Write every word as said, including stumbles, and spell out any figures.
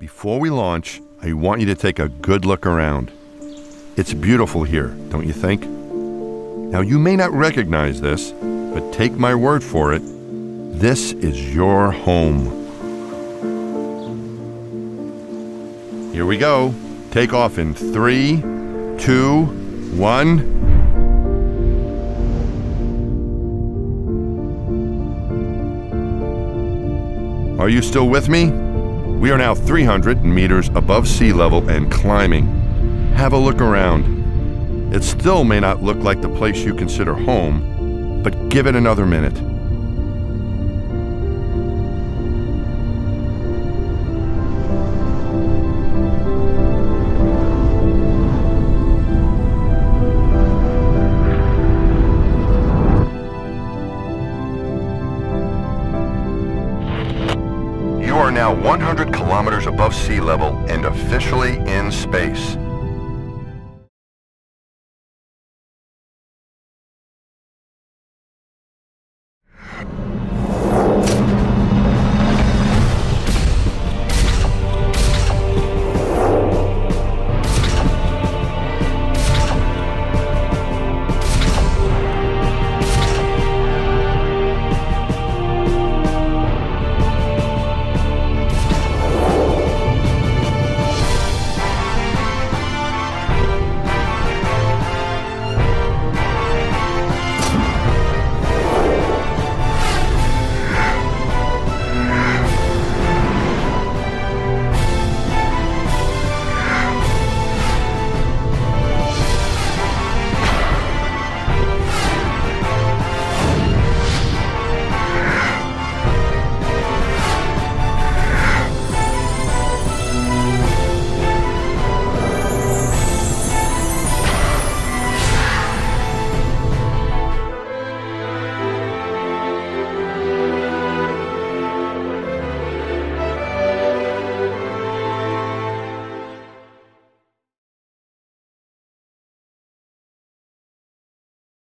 Before we launch, I want you to take a good look around. It's beautiful here, don't you think? Now, you may not recognize this, but take my word for it, this is your home. Here we go. Take off in three, two, one. Are you still with me? We are now three hundred meters above sea level and climbing. Have a look around. It still may not look like the place you consider home, but give it another minute. You are now one hundred kilometers above sea level and officially in space.